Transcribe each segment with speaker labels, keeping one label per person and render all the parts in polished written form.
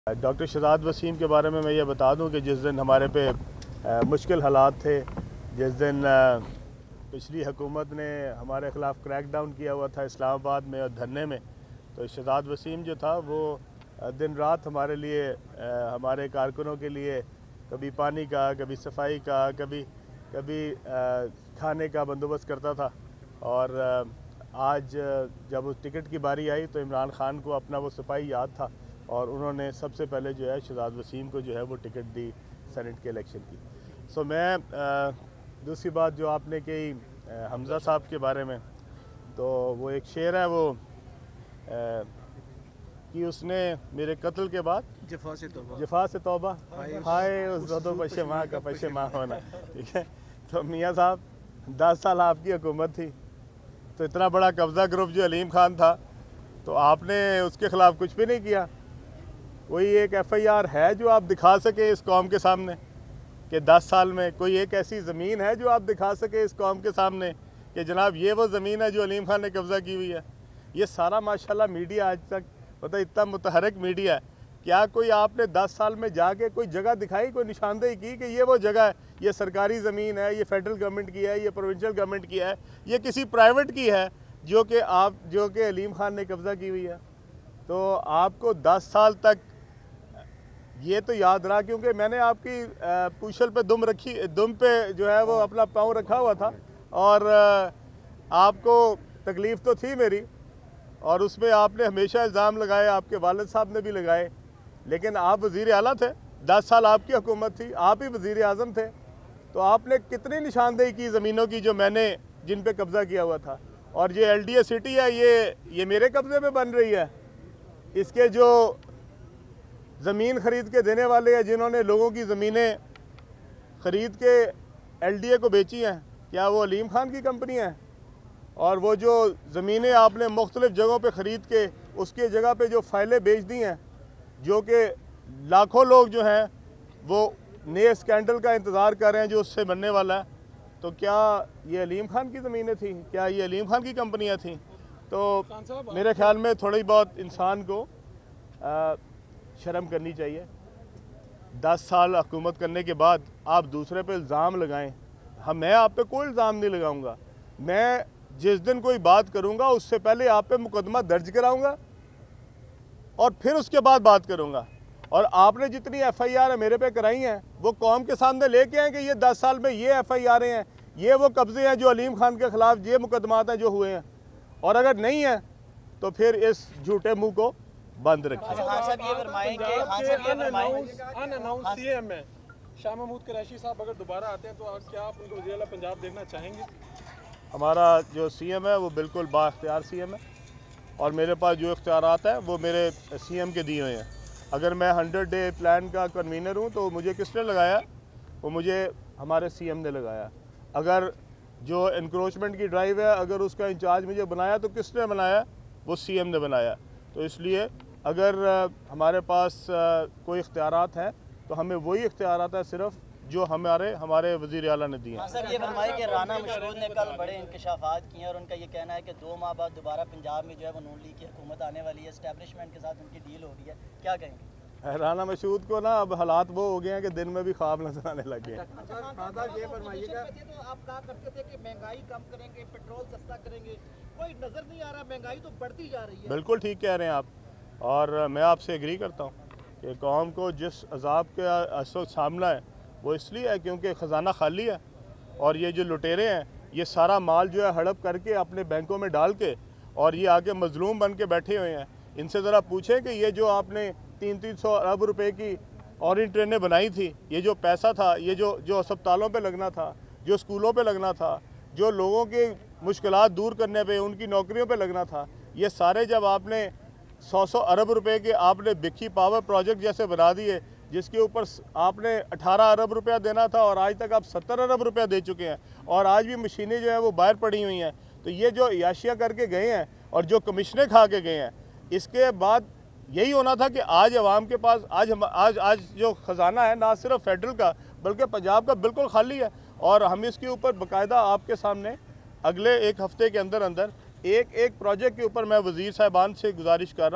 Speaker 1: Doctor Shahzad Wasim के बारे में मैं ये बता दूं कि जिस दिन हमारे पे मुश्किल हालात थे, जिस दिन पिछली हुकूमत ने हमारे ख़िलाफ़ क्रैकडाउन किया हुआ था इस्लामाबाद में और धरने में, तो शहजाद वसीम जो था वो दिन रात हमारे लिए, हमारे कारकुनों के लिए कभी पानी का, कभी सफाई का, कभी खाने का बंदोबस्त करता था। और आज जब उस टिकट की बारी आई तो इमरान खान को अपना वो सिपाही याद था और उन्होंने सबसे पहले जो है शहजाद वसीम को जो है वो टिकट दी सेनेट के इलेक्शन की। सो मैं दूसरी बात जो आपने कही हमज़ा साहब के बारे में, तो वो एक शेर है वो कि उसने मेरे कत्ल के बाद जफा से तौबा हाय उस दो पशेमा का पशेमा होना। ठीक है, तो मियाँ साहब 10 साल आपकी हुकूमत थी, तो इतना बड़ा कब्ज़ा ग्रुप जो अलीम खान था, तो आपने उसके ख़िलाफ़ कुछ भी नहीं किया। कोई एक FIR है जो आप दिखा सके इस कौम के सामने कि 10 साल में कोई एक ऐसी ज़मीन है जो आप दिखा सके इस कौम के सामने कि जनाब ये वो ज़मीन है जो अलीम खान ने कब्ज़ा की हुई है? ये सारा माशाल्लाह मीडिया आज तक मतलब इतना मुतहरक मीडिया है, क्या कोई आपने 10 साल में जाके कोई जगह दिखाई, कोई निशानदेही की कि ये वो जगह है, ये सरकारी ज़मीन है, ये फेडरल गवर्नमेंट की है, ये प्रोविंशियल गवर्नमेंट की है, ये किसी प्राइवेट की है जो कि अलीम खान ने कब्ज़ा की हुई है? तो आपको 10 साल तक ये तो याद रहा, क्योंकि मैंने आपकी पूछल पे दुम पे जो है वो अपना पाँव रखा हुआ था और आपको तकलीफ़ तो थी मेरी, और उसमें आपने हमेशा इल्ज़ाम लगाए, आपके वालिद साहब ने भी लगाए, लेकिन आप वज़ीर आला थे, 10 साल आपकी हुकूमत थी, आप ही वज़ीर आज़म थे, तो आपने कितनी निशानदेही की ज़मीनों की जो मैंने जिन पे कब्ज़ा किया हुआ था। और ये LDA सिटी है, ये मेरे कब्ज़े में बन रही है। इसके जो ज़मीन ख़रीद के देने वाले हैं, जिन्होंने लोगों की ज़मीनें ख़रीद के LDA को बेची हैं, क्या वो अलीम खान की कंपनी है? और वो जो ज़मीनें आपने मुख्तलिफ़ जगहों पे ख़रीद के उसके जगह पे जो फाइलें बेच दी हैं, जो कि लाखों लोग जो हैं वो नए स्कैंडल का इंतज़ार कर रहे हैं जो उससे बनने वाला है, तो क्या ये अलीम खान की ज़मीनें थी? क्या ये अलीम खान की कंपनियाँ थीं? तो मेरे ख़्याल में थोड़ी बहुत इंसान को शर्म करनी चाहिए। 10 साल हुकूमत करने के बाद आप दूसरे पे इल्ज़ाम लगाएं। मैं आप पे कोई इल्ज़ाम नहीं लगाऊंगा। मैं जिस दिन कोई बात करूंगा उससे पहले आप पे मुकदमा दर्ज कराऊंगा और फिर उसके बाद बात करूंगा। और आपने जितनी FIR मेरे पे कराई हैं वो कौम के सामने लेके आए कि ये 10 साल में ये FIR हैं, ये वो कब्ज़े हैं जो अलीम खान के ख़िलाफ़ ये मुकदमात हैं जो हुए हैं, और अगर नहीं है तो फिर इस झूठे मुँह को बंद रखिए।
Speaker 2: CM है शाह महमूद कुरैशी साहब, अगर दोबारा आते हैं तो क्या आप उनको वज़ीर आला पंजाब देखना चाहेंगे?
Speaker 1: हमारा जो CM है वो बिल्कुल बाख्तियार CM है और मेरे पास जो इख्तियारात हैं वो मेरे CM के दिए हुए हैं। अगर मैं 100 डे प्लान का कन्वीनर हूँ तो मुझे किसने लगाया? वो मुझे हमारे CM ने लगाया। अगर जो इंक्रोचमेंट की ड्राइव है अगर उसका इंचार्ज मुझे बनाया तो किसने बनाया? वो CM ने बनाया। तो इसलिए अगर हमारे पास कोई इख्तियारात हैं तो हमें वही इख्तियारात है सिर्फ जो हमारे वज़ीर आला ने दिए।
Speaker 3: सर ये फरमाए कि राना मशहूद ने कल बड़े इंकशाफात किए और उनका ये कहना है कि 2 माह बाद दोबारा पंजाब में जो है वो नून लीग की हुकूमत आने वाली है, एस्टेब्लिशमेंट के साथ उनकी डील हो रही है, क्या कहेंगे?
Speaker 1: राना मशहूद को ना अब हालात वो हो गए हैं कि दिन में भी ख्वाब नजर आने लगे हैं।
Speaker 4: ये फरमाइएगा, तो आप कहा करते थे कि महंगाई कम करेंगे, पेट्रोल सस्ता करेंगे, कोई नजर नहीं आ रहा, महंगाई तो बढ़ती जा रही है।
Speaker 1: बिल्कुल ठीक कह रहे हैं आप, और मैं आपसे एग्री करता हूँ कि कौम को जिस अजाब का सामना है वो इसलिए है क्योंकि ख़जाना खाली है और ये जो लुटेरे हैं ये सारा माल जो है हड़प करके अपने बैंकों में डाल के और ये आके मजलूम बन के बैठे हुए हैं। इनसे ज़रा पूछें कि ये जो आपने 300 अरब रुपए की और ट्रेनें बनाई थी, ये जो पैसा था, ये जो अस्पतालों पे लगना था, जो स्कूलों पे लगना था, जो लोगों की मुश्किलात दूर करने पे, उनकी नौकरियों पे लगना था, ये सारे जब आपने 100 अरब रुपए के आपने बिक्की पावर प्रोजेक्ट जैसे बना दिए जिसके ऊपर आपने 18 अरब रुपया देना था और आज तक आप 70 अरब रुपया दे चुके हैं और आज भी मशीनें जो है वो बाहर पड़ी हुई हैं, तो ये जो याशिया करके गए हैं और जो कमिश्नें खा के गए हैं, इसके बाद यही होना था कि आज अवाम के पास आज जो ख़जाना है ना सिर्फ फेडरल का बल्कि पंजाब का बिल्कुल खाली है। और हम इसके ऊपर बाकायदा आपके सामने अगले 1 हफ़्ते के अंदर एक प्रोजेक्ट के ऊपर मैं वज़ीर साहिबान से गुजारिश कर रहा हूँ,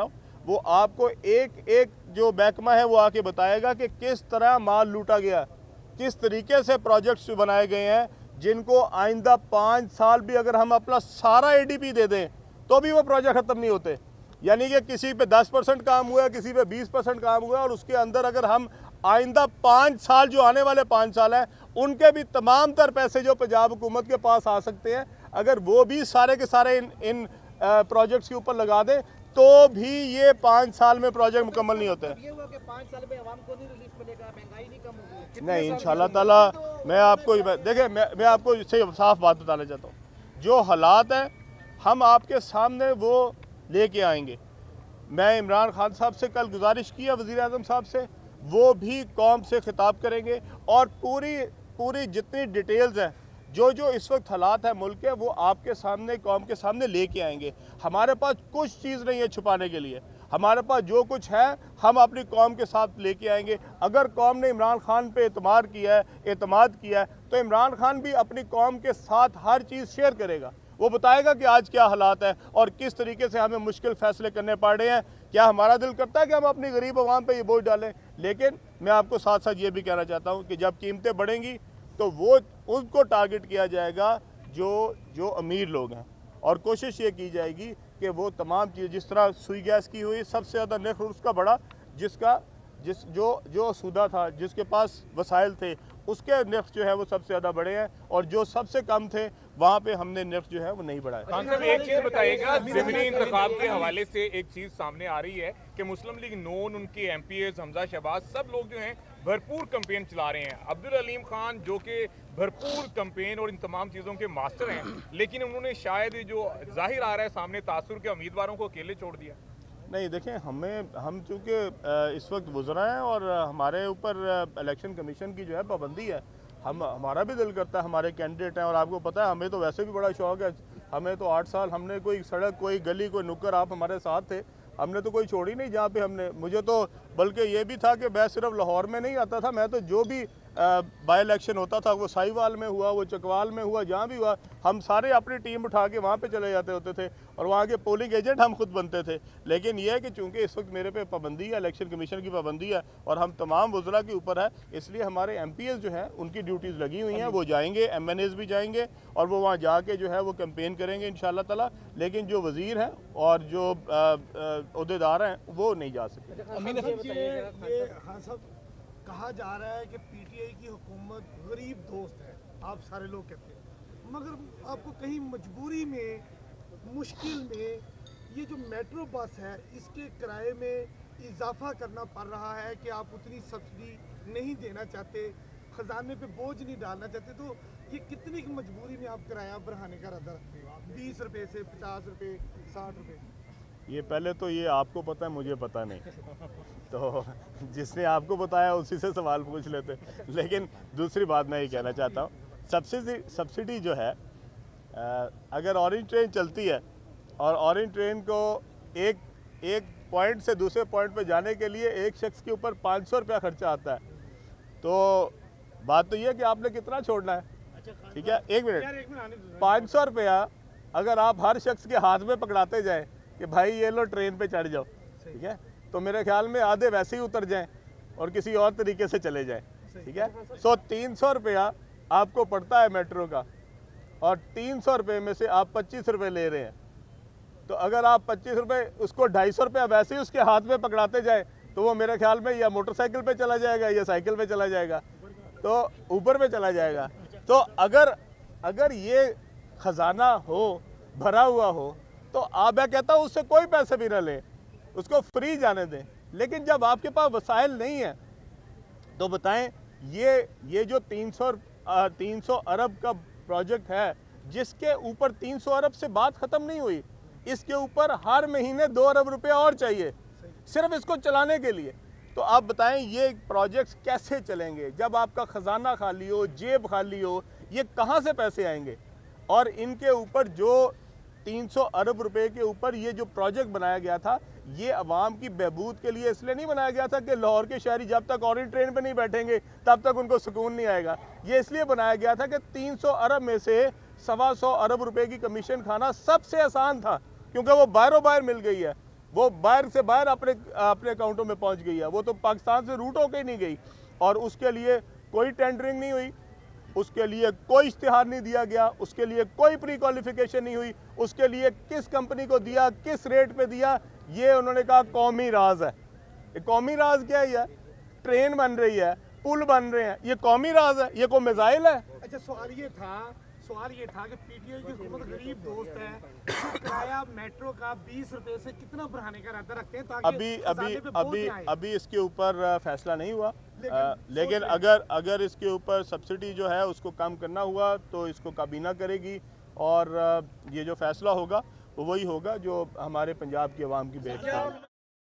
Speaker 1: वो आपको एक एक जो महकमा है वो आके बताएगा कि किस तरह माल लूटा गया, किस तरीके से प्रोजेक्ट्स बनाए गए हैं जिनको आइंदा 5 साल भी अगर हम अपना सारा ADP दे दें तो भी वो प्रोजेक्ट ख़त्म नहीं होते। यानी कि किसी पे 10% काम हुआ है, किसी पे 20% काम हुआ है, और उसके अंदर अगर हम आइंदा 5 साल जो आने वाले 5 साल हैं उनके भी तमाम तर पैसे जो पंजाब हुकूमत के पास आ सकते हैं, अगर वो भी सारे के सारे इन प्रोजेक्ट्स के ऊपर लगा दें तो भी ये 5 साल में प्रोजेक्ट मुकम्मल नहीं होते।
Speaker 4: ये हुआ कि 5 साल में आवाम को नहीं रिलीफ मिलेगा, महंगाई नहीं कम होगी।
Speaker 1: नहीं, इंशाल्लाह ताला मैं आपको देखिए मैं आपको इससे साफ बात बताना चाहता हूँ, जो हालात हैं हम आपके सामने वो लेके आएंगे। मैं इमरान खान साहब से कल गुजारिश की है, वज़ीर आज़म साहब से, वो भी कौम से खिताब करेंगे और पूरी जितनी डिटेल्स हैं जो इस वक्त हालात है मुल्क के, वो आपके सामने कौम के सामने लेके आएंगे। हमारे पास कुछ चीज़ नहीं है छुपाने के लिए, हमारे पास जो कुछ है हम अपनी कौम के साथ लेके आएंगे। अगर कौम ने इमरान खान पे एतमाद किया है तो इमरान खान भी अपनी कौम के साथ हर चीज़ शेयर करेगा। वो बताएगा कि आज क्या हालात है और किस तरीके से हमें मुश्किल फ़ैसले करने पड़ रहे हैं। क्या हमारा दिल करता है कि हम अपनी गरीब आवाम पे ये बोझ डालें? लेकिन मैं आपको साथ साथ ये भी कहना चाहता हूँ कि जब कीमतें बढ़ेंगी तो वो उनको टारगेट किया जाएगा जो अमीर लोग हैं, और कोशिश ये की जाएगी कि वो तमाम चीज़, जिस तरह सुई गैस की हुई सबसे ज़्यादा नर्ख उसका बढ़ा, जो सूदा था, जिसके पास वसाइल थे, उसके नर्ख जो है वो सबसे ज़्यादा बढ़े हैं, और जो सबसे कम थे वहाँ पे हमने नर्ख जो है वो नहीं बढ़ाया।
Speaker 5: खान साहब एक चीज़ बताइएगा, ज़मीनी इंतखाब के हवाले से एक चीज़ सामने आ रही है कि मुस्लिम लीग नून, उनके MPs हमजा शहबाज, सब लोग जो हैं भरपूर कैंपेन चला रहे हैं। अब्दुल अलीम खान जो कि भरपूर कैंपेन और इन तमाम चीज़ों के मास्टर हैं, लेकिन उन्होंने शायद जो जाहिर आ रहा है सामने तासुर के उम्मीदवारों को अकेले छोड़ दिया।
Speaker 1: नहीं, देखें, हम चूँकि इस वक्त गुजरा है और हमारे ऊपर इलेक्शन कमीशन की जो है पाबंदी है, हमारा भी दिल करता है, हमारे कैंडिडेट हैं, और आपको पता है हमें तो वैसे भी बड़ा शौक है। हमें तो 8 साल हमने कोई सड़क, कोई गली, कोई नुक्कड़, आप हमारे साथ थे, हमने तो कोई छोड़ी नहीं जहाँ पे मुझे तो बल्कि ये भी था कि मैं सिर्फ लाहौर में नहीं आता था, मैं तो जो भी बाई इलेक्शन होता था, वो साहिवाल में हुआ, वो चकवाल में हुआ, जहाँ भी हुआ, हम सारे अपनी टीम उठा के वहाँ पे चले जाते होते थे और वहाँ के पोलिंग एजेंट हम खुद बनते थे। लेकिन यह है कि चूँकि इस वक्त मेरे पे पाबंदी है, इलेक्शन कमीशन की पाबंदी है, और हम तमाम वज़रा के ऊपर है, इसलिए हमारे MPs जो हैं उनकी ड्यूटीज़ लगी हुई हैं, वो जाएंगे, MNAs भी जाएंगे और वो वहाँ जाके जो है वो कैंपेन करेंगे इंशाअल्लाह ताला। लेकिन जो वज़ीर हैं और जो अहदेदार हैं वो नहीं जा सकते।
Speaker 6: कहा जा रहा है कि PTI की हुकूमत गरीब दोस्त है, आप सारे लोग कहते हैं, मगर आपको कहीं मजबूरी में, मुश्किल में, ये जो मेट्रो बस है इसके किराए में इजाफा करना पड़ रहा है कि आप उतनी सब्सिडी नहीं देना चाहते, ख़जाने पे बोझ नहीं डालना चाहते, तो ये कितनी की मजबूरी में आप किराया बढ़ाने का इरादा रखते हो? 20 रुपये से 50 रुपये, 60 रुपये?
Speaker 1: ये पहले तो ये आपको पता है, मुझे पता नहीं, तो जिसने आपको बताया उसी से सवाल पूछ लेते। लेकिन दूसरी बात मैं ये कहना चाहता हूँ, सब्सिडी जो है, अगर ऑरेंज ट्रेन चलती है और ऑरेंज ट्रेन को एक पॉइंट से दूसरे पॉइंट पे जाने के लिए एक शख्स के ऊपर 500 रुपया खर्चा आता है, तो बात तो ये है कि आपने कितना छोड़ना है। ठीक है, एक मिनट, 500 रुपया अगर आप हर शख्स के हाथ में पकड़ाते जाएँ कि भाई ये लो ट्रेन पे चढ़ जाओ, ठीक है, तो मेरे ख्याल में आधे वैसे ही उतर जाएं और किसी और तरीके से चले जाएं। ठीक है, 300 रुपया आपको पड़ता है मेट्रो का, और 300 रुपये में से आप 25 रुपये ले रहे हैं, तो अगर आप 25 रुपये उसको 250 रुपया वैसे ही उसके हाथ में पकड़ाते जाए तो वो मेरे ख्याल में या मोटरसाइकिल पे चला जाएगा या साइकिल पे चला जाएगा, तो ऊपर पे चला जाएगा। तो अगर ये ख़जाना हो, भरा हुआ हो, तो आप, मैं कहता हूँ उससे कोई पैसे भी ना लें, उसको फ्री जाने दें। लेकिन जब आपके पास वसाइल नहीं है तो बताएं, ये जो 300 अरब का प्रोजेक्ट है, जिसके ऊपर 300 अरब से बात ख़त्म नहीं हुई, इसके ऊपर हर महीने 2 अरब रुपया और चाहिए सिर्फ इसको चलाने के लिए। तो आप बताएं ये प्रोजेक्ट्स कैसे चलेंगे जब आपका ख़जाना खाली हो, जेब खाली हो? ये कहाँ से पैसे आएंगे? और इनके ऊपर जो 300 अरब रुपए के ऊपर ये जो प्रोजेक्ट बनाया गया था, ये अवाम की बहबूद के लिए इसलिए नहीं बनाया गया था कि लाहौर के शहरी जब तक ऑरेंज ट्रेन पे नहीं बैठेंगे तब तक उनको सुकून नहीं आएगा। ये इसलिए बनाया गया था कि 300 अरब में से 125 अरब रुपए की कमीशन खाना सबसे आसान था, क्योंकि वो बाहरों बाहर मिल गई है। वो बाहर से बाहर अपने अकाउंटों में पहुंच गई है, वो तो पाकिस्तान से रूट होकर ही नहीं गई। और उसके लिए कोई टेंडरिंग नहीं हुई, उसके लिए कोई इश्तिहार नहीं दिया गया, उसके लिए कोई प्री क्वालिफिकेशन नहीं हुई, उसके लिए किस कंपनी को दिया, किस रेट पे दिया, ये उन्होंने कहा कौमी राज है। ये कौमी राज क्या है? ट्रेन बन रही है, पुल बन रहे हैं, ये कौमी राज है? ये कोई मिसाइल है?
Speaker 6: अच्छा, सवाल ये था कि पीटीआई की हुकूमत गरीब दोस्त है, किराया मेट्रो का 20 रुपए से कितना बढ़ाने का इरादा रखते हैं ताकि
Speaker 1: अभी इसके ऊपर फैसला नहीं हुआ, लेकिन अगर इसके ऊपर सब्सिडी जो है उसको कम करना हुआ तो इसको काबीना करेगी, और ये जो फैसला होगा वो वही होगा जो हमारे पंजाब की आवाम की बेहतर